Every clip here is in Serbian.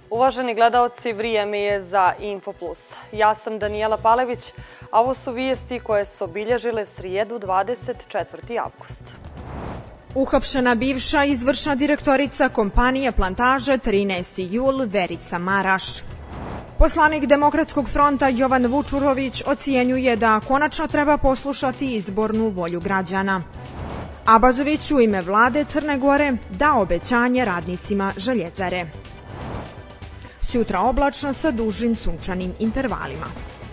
Uvaženi gledaoci, vrijeme je za Infoplus. Ja sam Danijela Palević, a ovo su vijesti koje su obilježile srijedu 24. avgust. Uhapšena bivša izvršna direktorica kompanije Plantaže 13. jul Verica Maraš. Poslanik Demokratskog fronta Jovan Vučurović ocjenjuje da konačno treba poslušati izbornu volju građana. Abazović u ime vlade Crne Gore dao obećanje radnicima Željezare. Sutra oblačno sa dužim sunčanim intervalima.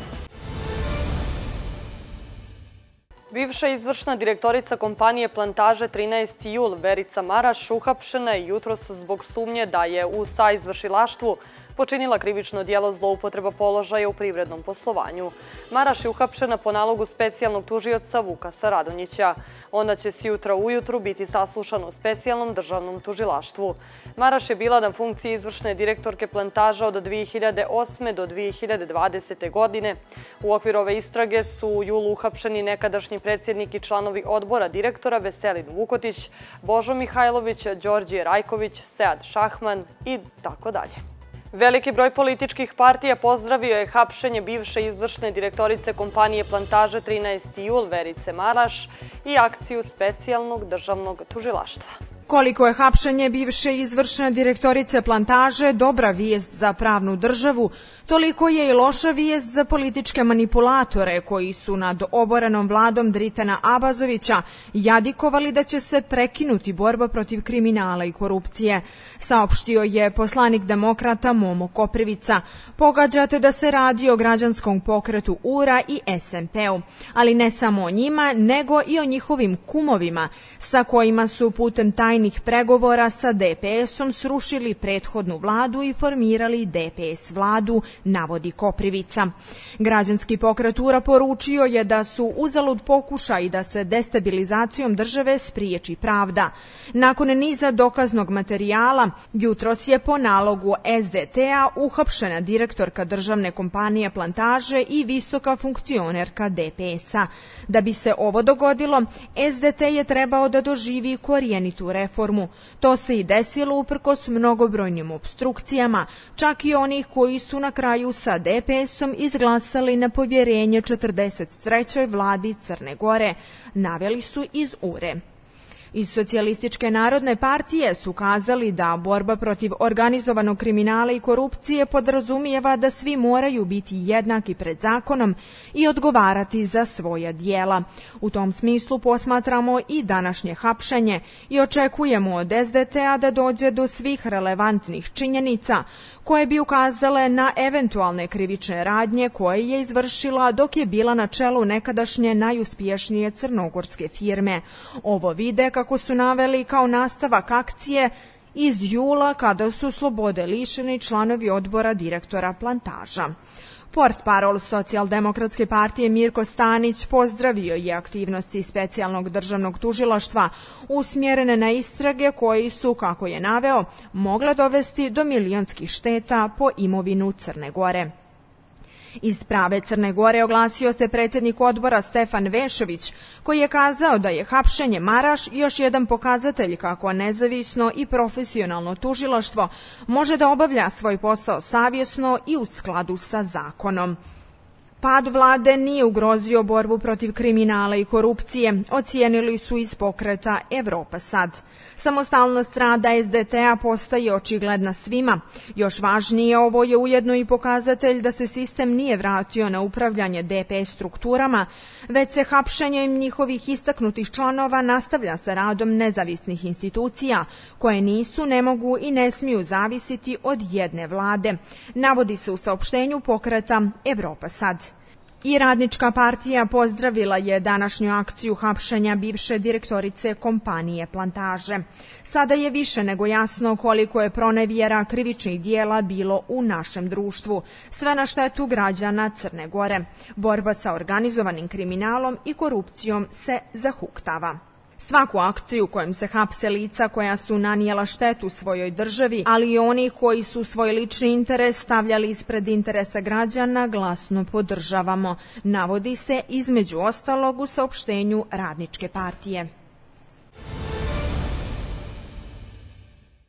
Bivša izvršna direktorica kompanije Plantaže 13. jul Verica Maraš uhapšena je jutros zbog sumnje da je u saizvršilaštvu počinila krivično djelo zloupotreba položaja u privrednom poslovanju. Maraš je uhapšena po nalogu specijalnog tužioca Vukasa Radonjića. Ona će sjutra ujutru biti saslušana u specijalnom državnom tužilaštvu. Maraš je bila na funkciji izvršne direktorke Plantaža od 2008. do 2020. godine. U okviru ove istrage su u julu uhapšeni nekadašnji predsjednik i članovi odbora direktora Veselin Vukotić, Božo Mihajlović, Đorđije Rajković, Sead Šahman i tako dalje. Veliki broj političkih partija pozdravio je hapšenje bivše izvršne direktorice kompanije Plantaže 13. jul Verice Maraš i akciju specijalnog državnog tužilaštva. Koliko je hapšenje bivše izvršne direktorice Plantaže dobra vijest za pravnu državu, toliko je i loša vijest za političke manipulatore koji su nad oborenom vladom Dritana Abazovića jadikovali da će se prekinuti borba protiv kriminala i korupcije, saopštio je poslanik demokrata Momo Koprivica. Pogađate da se radi o građanskom pokretu URA i SMP-u, ali ne samo o njima, nego i o njihovim kumovima, sa kojima su putem tajnih pregovora sa DPS-om srušili prethodnu vladu i formirali DPS vladu, navodi Koprivica. Građanski pokret URA poručio je da su uzalud pokušaj da se destabilizacijom države spriječi pravda. Nakon niza dokaznog materijala, jutros je po nalogu SDT-a uhapšena direktorka državne kompanije Plantaže i visoka funkcionerka DPS-a. Da bi se ovo dogodilo, SDT je trebao da doživi korijenitu reformu. To se i desilo uprkos mnogobrojnim opstrukcijama, čak i onih koji su na kraju sa DPS-om izglasali na povjerenje 43. vladi Crne Gore, naveli su iz URE. Iz Socijalističke narodne partije su kazali da borba protiv organizovanog kriminala i korupcije podrazumijeva da svi moraju biti jednaki pred zakonom i odgovarati za svoja dijela. U tom smislu posmatramo i današnje hapšenje i očekujemo od SDT-a da dođe do svih relevantnih činjenica koje bi ukazale na eventualne krivične radnje koje je izvršila dok je bila na čelu nekadašnje najuspješnije crnogorske firme. Ovo vide, kako su naveli, kao nastavak akcije iz jula kada su slobode lišeni članovi odbora direktora Plantaža. Portparol Socijaldemokratske partije Mirko Stanić pozdravio je aktivnosti specijalnog državnog tužilaštva usmjerene na istrage koji su, kako je naveo, mogle dovesti do milionskih šteta po imovinu Crne Gore. Iz Prave Crne Gore oglasio se predsjednik odbora Stefan Vešović, koji je kazao da je hapšenje Maraš još jedan pokazatelj kako nezavisno i profesionalno tužilaštvo može da obavlja svoj posao savjesno i u skladu sa zakonom. Pad vlade nije ugrozio borbu protiv kriminala i korupcije, ocijenili su iz pokreta Evropa sad. Samostalnost rada SDT-a postaje očigledna svima. Još važnije, ovo je ujedno i pokazatelj da se sistem nije vratio na upravljanje DPS strukturama, već se hapšenjem njihovih istaknutih članova nastavlja sa radom nezavisnih institucija, koje nisu, ne mogu i ne smiju zavisiti od jedne vlade, navodi se u saopštenju pokreta Evropa sad. I Radnička partija pozdravila je današnju akciju hapšenja bivše direktorice kompanije Plantaže. Sada je više nego jasno koliko je pronevjera krivičnih dijela bilo u našem društvu, sve na štetu građana Crne Gore. Borba sa organizovanim kriminalom i korupcijom se zahuktava. Svaku akciju kojom se hapse lica koja su nanijela štetu svojoj državi, ali i oni koji su svoj lični interes stavljali ispred interesa građana, glasno podržavamo, navodi se između ostalog u saopštenju Radničke partije.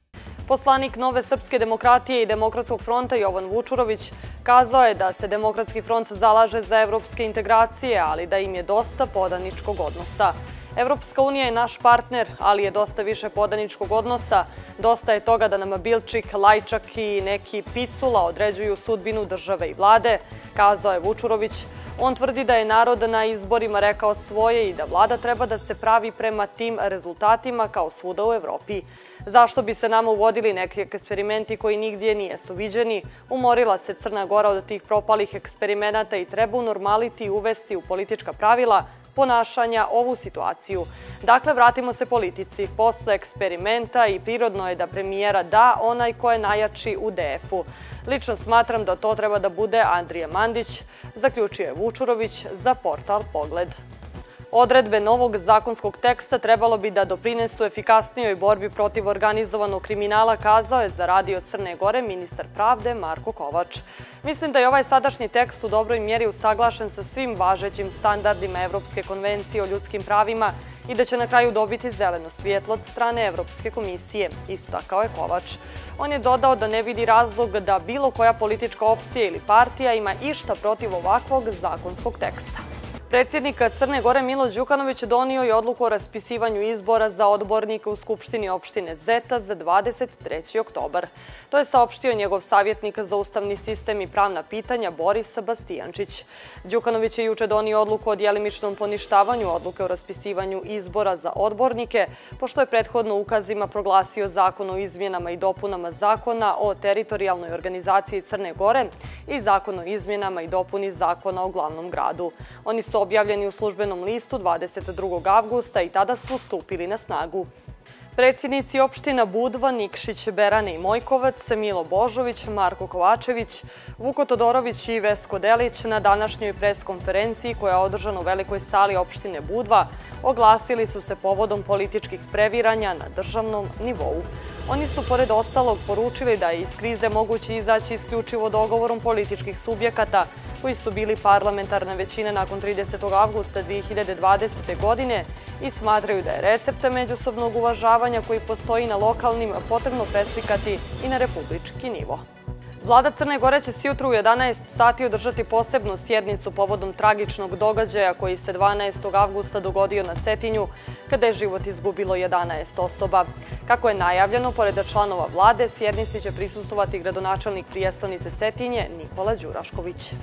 Poslanik Nove srpske demokratije i Demokratskog fronta Jovan Vučurović kazao je da se Demokratski front zalaže za evropske integracije, ali da im je dosta podaničkog odnosa. Evropska unija je naš partner, ali je dosta više podaničkog odnosa. Dosta je toga da nama Bilčik, Lajčak i neki Picula određuju sudbinu države i vlade, kazao je Vučurović. On tvrdi da je narod na izborima rekao svoje i da vlada treba da se pravi prema tim rezultatima kao svuda u Evropi. Zašto bi se nama uvodili neki eksperimenti koji nigdje nijesu viđeni? Umorila se Crna Gora od tih propalih eksperimenata i treba unormaliti i uvesti u politička pravila ponašanja ovu situaciju. Dakle, vratimo se politici. Posle eksperimenta i prirodno je da premijera da onaj ko je najjači u DF-u. Lično smatram da to treba da bude Andrija Mandić, zaključio je Vučurović za portal Pogled. Odredbe novog zakonskog teksta trebalo bi da doprinesu efikasnijoj borbi protiv organizovanog kriminala, kazao je za Radio Crne Gore ministar pravde Marko Kovač. Mislim da je ovaj sadašnji tekst u dobroj mjeri usaglašen sa svim važećim standardima Evropske konvencije o ljudskim pravima i da će na kraju dobiti zeleno svjetlo od strane Evropske komisije, istakao je Kovač. On je dodao da ne vidi razlog da bilo koja politička opcija ili partija ima išta protiv ovakvog zakonskog teksta. Predsjednik Crne Gore Milo Đukanović donio je odluku o raspisivanju izbora za odbornike u Skupštini opštine Zeta za 23. oktobar. To je saopštio njegov savjetnik za ustavni sistem i pravna pitanja Boris Bastijančić. Đukanović je juče donio odluku o djelimičnom poništavanju odluke o raspisivanju izbora za odbornike, pošto je prethodno ukazima proglasio zakon o izmjenama i dopunama zakona o teritorijalnoj organizaciji Crne Gore i zakon o izmjenama i dopuni zakona o glavnom gradu. Oni su objavljeni u službenom listu 22. avgusta i tada su stupili na snagu. Predsjednici opština Budva, Nikšić, Berane i Mojkovac, Milo Božović, Marko Kovačević, Vuko Todorović i Vesko Delić na današnjoj preskonferenciji koja je održana u velikoj sali opštine Budva oglasili su se povodom političkih previranja na državnom nivou. Oni su pored ostalog poručili da je iz krize moguće izaći isključivo dogovorom političkih subjekata koji su bili parlamentarna većina nakon 30. avgusta 2020. godine i smatraju da je recepta međusobnog uvažavanja koji postoji na lokalnim potrebno preslikati i na republički nivo. Vlada Crne Gore će sjutru u 11 sati održati posebnu sjednicu povodom tragičnog događaja koji se 12. avgusta dogodio na Cetinju, kada je život izgubilo 11 osoba. Kako je najavljeno, pored članova vlade, sjednici će prisustvovati gradonačelnik prijestolnice Cetinje Nikola Đurašković.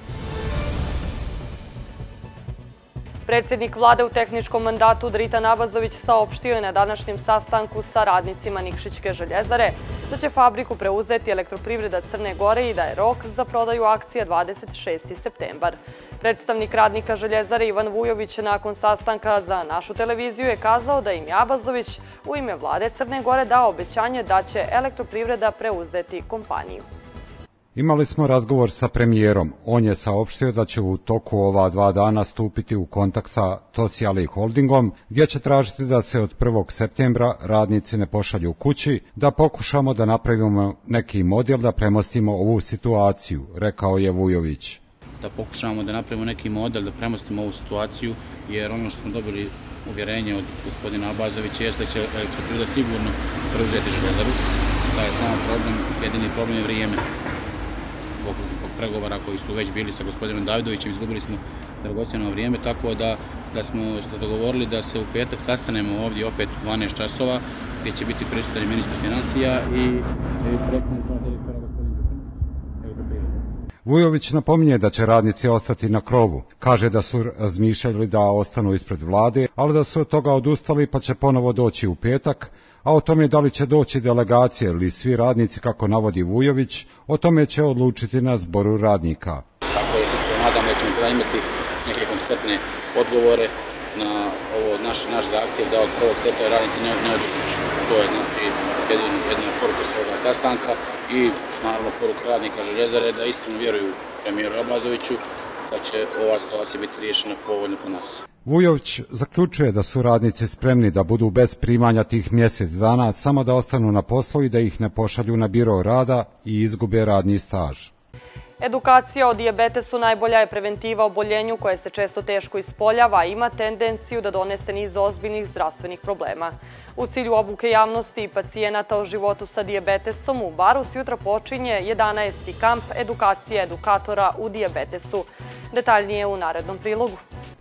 Predsjednik vlade u tehničkom mandatu Dritan Abazović saopštio je na današnjem sastanku sa radnicima Nikšićke željezare da će fabriku preuzeti Elektroprivreda Crne Gore i da je rok za prodaju akcija 26. septembar. Predstavnik radnika željezare Ivan Vujović nakon sastanka za našu televiziju je kazao da im je Abazović u ime vlade Crne Gore dao obećanje da će Elektroprivreda preuzeti kompaniju. Imali smo razgovor sa premijerom. On je saopštio da će u toku ova 2 dana stupiti u kontakt sa Tosijali holdingom, gdje će tražiti da se od 1. septembra radnici ne pošalju kući, da pokušamo da napravimo neki model da premostimo ovu situaciju, rekao je Vujović. Da pokušamo da napravimo neki model da premostimo ovu situaciju, jer ono što smo dobili uvjerenje od gospodina Abazovića jeste da će Elektroprivreda sigurno preuzeti željezaru. Sad je samo problem, jedini problem je vrijeme. Zbog pregovora koji su već bili sa gospodinom Davidovićem, izgubili smo dragocjeno vrijeme, tako da smo dogovorili da se u petak sastanemo ovdje opet u 12 časova, gdje će biti prisutan ministar financija i predsjednik direktora gospodin Đukanović. Vujović napominje da će radnici ostati na krovu. Kaže da su razmišljali da ostanu ispred vlade, ali da su od toga odustali pa će ponovo doći u petak, a o tome da li će doći delegacije ili svi radnici, kako navodi Vujović, o tome će odlučiti na zboru radnika. Tako je, se nadam da ćemo tada imati neke konkretne odgovore na ovo naš zahtjev da od 1. septembra radnici ne odu kući. To je znači jedna poruka svoga sastanka i naravno poruka radnika željezare da iskreno vjeruju premijeru Abazoviću da će ova situacija biti riješena povoljno po nas. Vujović zaključuje da su radnici spremni da budu bez primanja tih mjesec dana, samo da ostanu na poslu i da ih ne pošalju na biro rada i izgube radni staž. Edukacija o dijabetesu najbolja je preventiva oboljenju koje se često teško ispoljava, i ima tendenciju da donese niz ozbiljnih zdravstvenih problema. U cilju obuke javnosti i pacijenata o životu sa dijabetesom u Baru sutra počinje 11. kamp edukacije edukatora u dijabetesu. Detaljnije u narednom prilogu.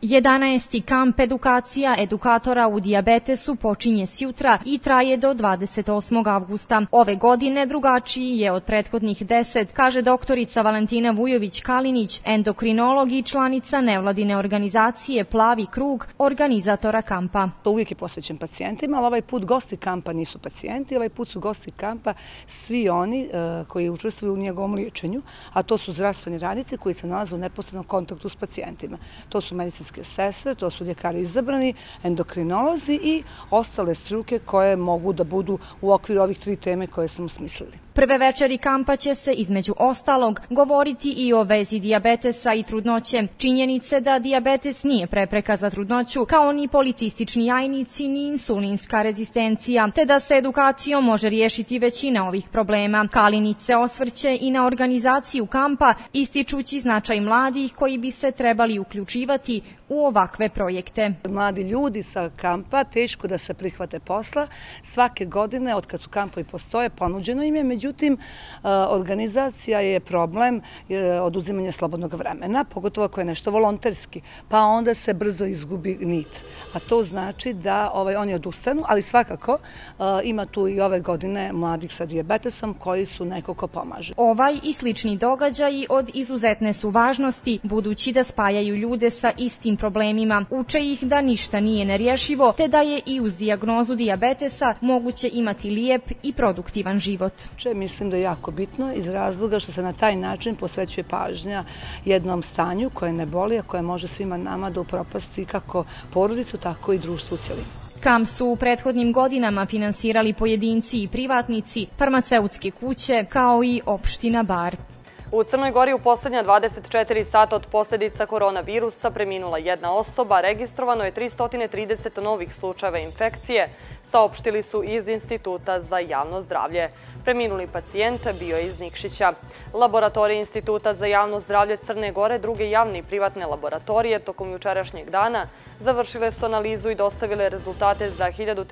11. kamp edukacija edukatora u dijabetesu počinje sjutra i traje do 28. avgusta. Ove godine drugačiji je od prethodnih 10, kaže doktorica Valentina Vujović-Kalinić, endokrinolog i članica nevladine organizacije Plavi krug, organizatora kampa. To uvijek je posvećen pacijentima, ali ovaj put gosti kampa nisu pacijenti, ovaj put su gosti kampa svi oni koji učestvuju u njegovom liječenju, a to su zdravstveni radnici koji se nalaze u neposrednom kontaktu s pacijentima. To su medicinske sestre, to su ljekari izabrani, endokrinolozi i ostale struke koje mogu da budu u okviru ovih 3 teme koje smo smislili. Prve večeri kampa će se, između ostalog, govoriti i o vezi dijabetesa i trudnoće. Činjenice da dijabetes nije prepreka za trudnoću, kao ni policistični jajnici, ni insulinska rezistencija, te da se edukacijom može riješiti većina ovih problema. Kalinić se osvrće i na organizaciju kampa, ističući značaj mladih koji bi se trebali uključivati u ovakve projekte. Mladi ljudi sa kampa teško da se prihvate posla. Svake godine, od kad su kampovi postoje, ponuđeno im je, međutim, organizacija je problem oduzimanja slobodnog vremena, pogotovo ako je nešto volonterski, pa onda se brzo izgubi nit. A to znači da oni odustanu, ali svakako ima tu i ove godine mladih sa dijabetesom koji su neko ko pomaže. Ovaj i slični događaji od izuzetne su važnosti, budući da spajaju ljude sa istim problemima, uče ih da ništa nije nerješivo, te da je i uz dijagnozu dijabetesa moguće imati lijep i produktivan život. Mislim da je jako bitno iz razloga što se na taj način posvećuje pažnja jednom stanju koje ne boli, a koje može svima nama da upropasti kako porodicu, tako i društvo u cjelini. Kamp su u prethodnim godinama finansirali pojedinci i privatnici, farmaceutske kuće, kao i opština Bar. U Crnoj Gori u posljednja 24 sata od posljedica koronavirusa preminula jedna osoba, registrovano je 330 novih slučajeva infekcije, saopštili su iz Instituta za javno zdravlje. Preminuli pacijent bio je iz Nikšića. Laboratorije Instituta za javno zdravlje Crne Gore, druge javne i privatne laboratorije, tokom jučerašnjeg dana završile su analizu i dostavile rezultate za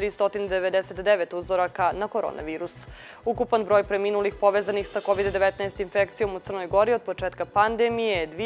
1399 uzoraka na koronavirus. Ukupan broj preminulih povezanih sa COVID-19 infekcijom u Crnoj Gori od početka pandemije je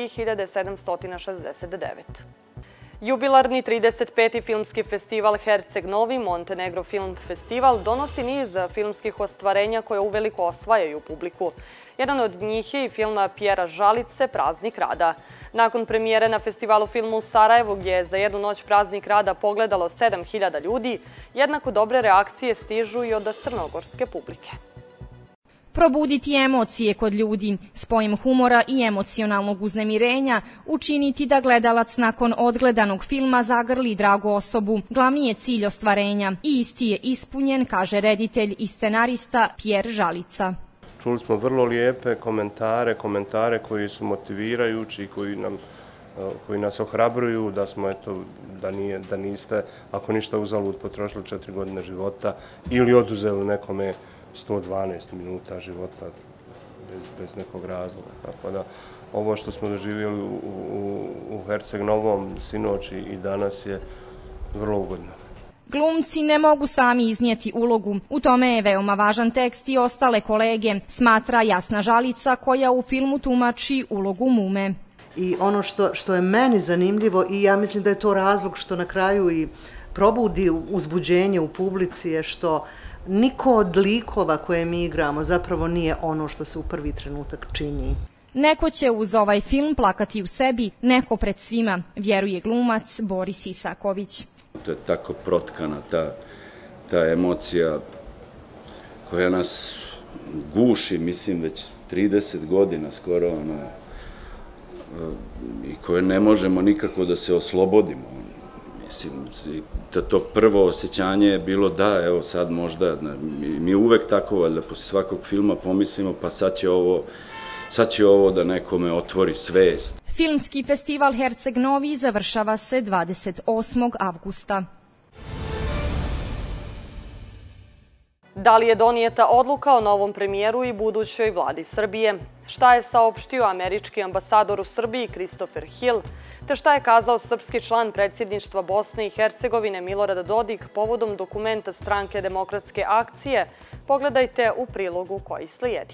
2769. Jubilarni 35. filmski festival Herceg Novi Montenegro Film Festival donosi niz filmskih ostvarenja koje uveliko osvajaju publiku. Jedan od njih je i film Pjera Žalice Praznik rada. Nakon premijere na festivalu filmu u Sarajevu, gdje je za jednu noć Praznik rada pogledalo 7000 ljudi, jednako dobre reakcije stižu i od crnogorske publike. Probuditi emocije kod ljudi, spojem humora i emocionalnog uznemirenja, učiniti da gledalac nakon odgledanog filma zagrli dragu osobu. Glavni je cilj ostvarenja i isti je ispunjen, kaže reditelj i scenarista Pjer Žalica. Čuli smo vrlo lijepe komentare koji su motivirajući, koji nas ohrabruju da smo, da niste, ako ništa uzalud, potrošili 4 godine života ili oduzeli nekome 112 minuta života bez nekog razloga. Tako da ovo što smo doživjeli u Herceg Novom sinoć i danas je vrlo ugodno. Glumci ne mogu sami iznijeti ulogu. U tome je veoma važan tekst i ostale kolege, smatra Jasna Žalica, koja u filmu tumači ulogu mume. I ono što je meni zanimljivo, i ja mislim da je to razlog što na kraju i probudi uzbuđenje u publici, je što niko od likova koje mi igramo zapravo nije ono što se u prvi trenutak čini. Neko će uz ovaj film plakati u sebi, neko pred svima, vjeruje glumac Boris Isaković. To je tako protkana ta emocija koja nas guši, mislim, već 30 godina skoro, i koje ne možemo nikako da se oslobodimo. Mislim, to prvo osjećanje je bilo da, evo sad možda, mi uvek tako, valjda, posle svakog filma pomislimo, pa sad će ovo da nekome otvori svest. Filmski festival Herceg Novi završava se 28. avgusta. Da li je donijeta odluka o novom premijeru i budućoj vladi Srbije? Šta je saopštio američki ambasador u Srbiji Christopher Hill? Te šta je kazao srpski član predsjedništva Bosne i Hercegovine Milorad Dodik povodom dokumenta Stranke demokratske akcije? Pogledajte u prilogu koji slijedi.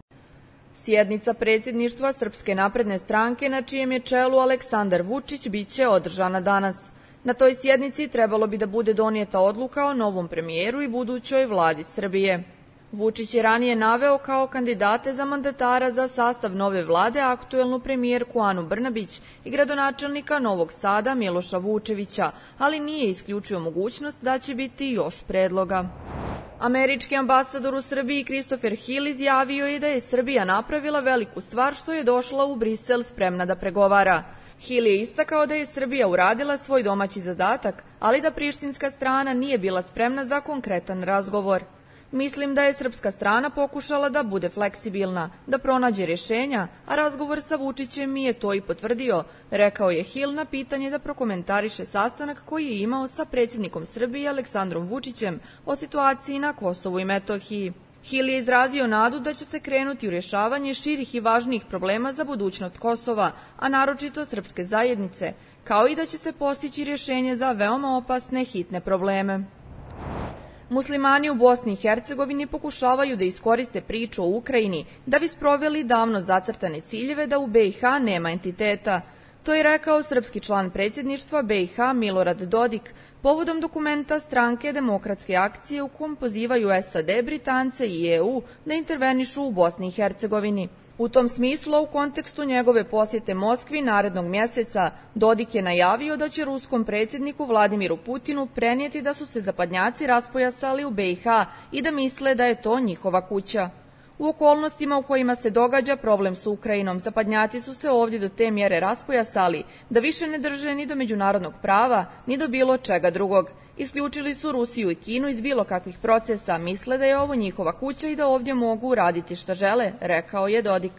Sjednica predsjedništva Srpske napredne stranke na čijem je čelu Aleksandar Vučić biće održana danas. Na toj sjednici trebalo bi da bude donijeta odluka o novom premijeru i budućoj vladi Srbije. Vučić je ranije naveo kao kandidate za mandatara za sastav nove vlade aktuelnu premijerku Anu Brnabić i gradonačelnika Novog Sada Miloša Vučevića, ali nije isključio mogućnost da će biti još predloga. Američki ambasador u Srbiji Christopher Hill izjavio je da je Srbija napravila veliku stvar što je došla u Brisel spremna da pregovara. Hill je istakao da je Srbija uradila svoj domaći zadatak, ali da prištinska strana nije bila spremna za konkretan razgovor. Mislim da je srpska strana pokušala da bude fleksibilna, da pronađe rješenja, a razgovor sa Vučićem mi je to i potvrdio, rekao je Hill na pitanje da prokomentariše sastanak koji je imao sa predsjednikom Srbije Aleksandrom Vučićem o situaciji na Kosovu i Metohiji. Hill je izrazio nadu da će se krenuti u rješavanje širih i važnijih problema za budućnost Kosova, a naročito srpske zajednice, kao i da će se postići rješenje za veoma opasne hitne probleme. Muslimani u Bosni i Hercegovini pokušavaju da iskoriste priču o Ukrajini da bi sproveli davno zacrtane ciljeve da u BiH nema entiteta. To je rekao srpski član predsjedništva BiH Milorad Dodik povodom dokumenta Stranke demokratske akcije u kom pozivaju SAD, Britance i EU da intervenišu u Bosni i Hercegovini. U tom smislu, u kontekstu njegove posjete Moskvi narednog mjeseca, Dodik je najavio da će ruskom predsjedniku Vladimiru Putinu prenijeti da su se zapadnjaci raspojasali u BiH i da misle da je to njihova kuća. U okolnostima u kojima se događa problem s Ukrajinom, zapadnjaci su se ovdje do te mjere raspojasali da više ne drže ni do međunarodnog prava, ni do bilo čega drugog. Isključili su Rusiju i Kinu iz bilo kakvih procesa, misle da je ovo njihova kuća i da ovdje mogu raditi šta žele, rekao je Dodik.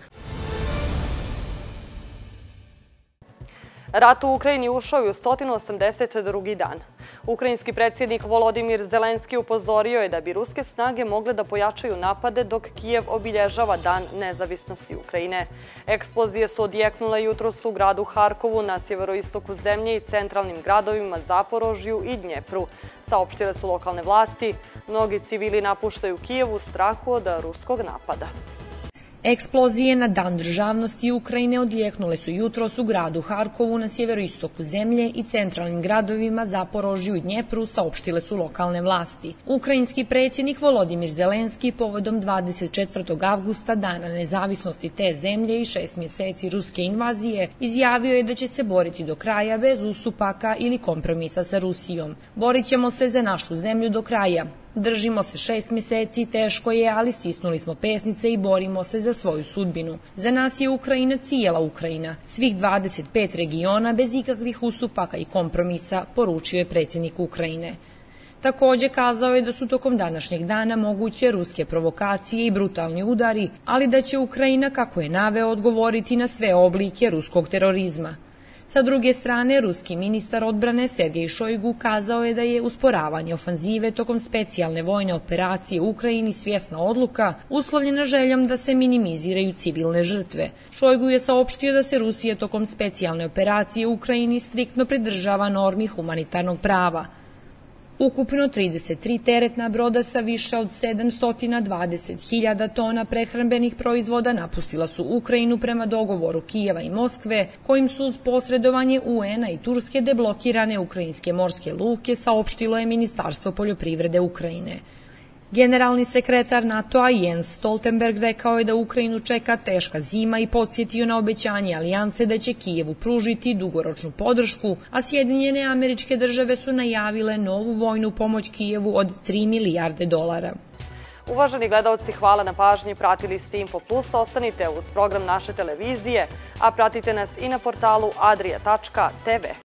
Rat u Ukrajini ušao je u 182. dan. Ukrajinski predsjednik Volodimir Zelenski upozorio je da bi ruske snage mogle da pojačaju napade dok Kijev obilježava Dan nezavisnosti Ukrajine. Eksplozije su odjeknule jutros u gradu Harkovu na sjeveroistoku zemlje i centralnim gradovima Zaporožju i Dnjepru. Saopštile su lokalne vlasti. Mnogi civili napuštaju Kijev u strahu od ruskog napada. Eksplozije na Dan državnosti Ukrajine odjeknule su jutros u gradu Harkovu na sjeveroistoku zemlje i centralnim gradovima Zaporožju i Dnjepru, saopštile su lokalne vlasti. Ukrajinski predsjednik Volodimir Zelenski povodom 24. avgusta, Dana nezavisnosti te zemlje i 6 mjeseci ruske invazije, izjavio je da će se boriti do kraja bez ustupaka ili kompromisa sa Rusijom. Borit ćemo se za našu zemlju do kraja. Držimo se 6 mjeseci, teško je, ali stisnuli smo pesnice i borimo se za svoju sudbinu. Za nas je Ukrajina cijela Ukrajina, svih 25 regiona bez ikakvih ustupaka i kompromisa, poručio je predsjednik Ukrajine. Također kazao je da su tokom današnjeg dana moguće ruske provokacije i brutalni udari, ali da će Ukrajina, kako je naveo, odgovoriti na sve oblike ruskog terorizma. Sa druge strane, ruski ministar odbrane Sergej Šojgu kazao je da je usporavanje ofanzive tokom specijalne vojne operacije u Ukrajini svjesna odluka, uslovljena željom da se minimiziraju civilne žrtve. Šojgu je saopštio da se Rusija tokom specijalne operacije u Ukrajini striktno pridržava normi humanitarnog prava. Ukupno 33 teretna broda sa više od 720.000 tona prehrambenih proizvoda napustila su Ukrajinu prema dogovoru Kijeva i Moskve, kojim su uz posredovanje UN-a i Turske deblokirane ukrajinske morske luke, saopštilo je Ministarstvo poljoprivrede Ukrajine. Generalni sekretar NATO-a Jens Stoltenberg rekao je da Ukrajinu čeka teška zima i podsjetio na obećanje alijanse da će Kijevu pružiti dugoročnu podršku, a Sjedinjene Američke Države su najavile novu vojnu pomoć Kijevu od 3 milijarde dolara. Uvaženi gledalci, hvala na pažnji. Pratili ste Info Plus. Ostanite uz program naše televizije, a pratite nas i na portalu adria.tv.